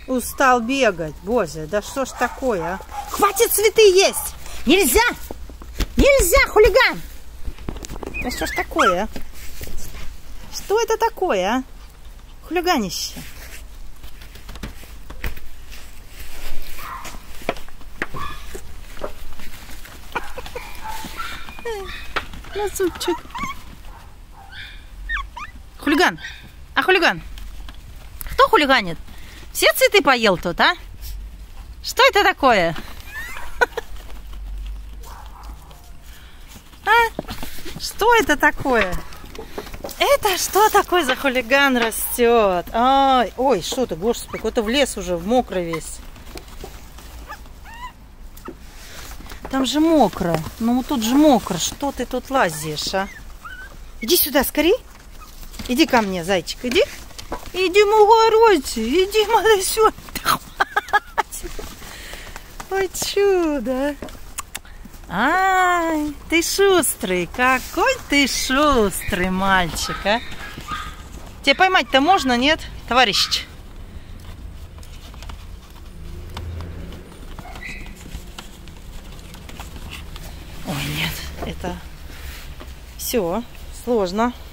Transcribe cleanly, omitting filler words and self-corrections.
Устал бегать. Боже, да что ж такое, а? Хватит цветы есть! Нельзя! Нельзя, хулиган! Да что ж такое, а? Что это такое, а? Хулиганище. Лазутчик. Хулиган. А хулиган? Кто хулиганит? Все цветы поел тут, а? Что это такое? А? Что это такое? Это что такое за хулиган растет? Ай, ой, что ты, господи, какой-то в лес уже, в мокрый весь. Там же мокро. Ну, тут же мокро. Что ты тут лазишь, а? Иди сюда, скорей. Иди ко мне, зайчик, иди. Иди, мухоройцы, иди, мало сюда. Ой, чудо. Ай, ты шустрый. Какой ты шустрый мальчик, а? Тебе поймать-то можно, нет, товарищ? Ой, нет, это все сложно.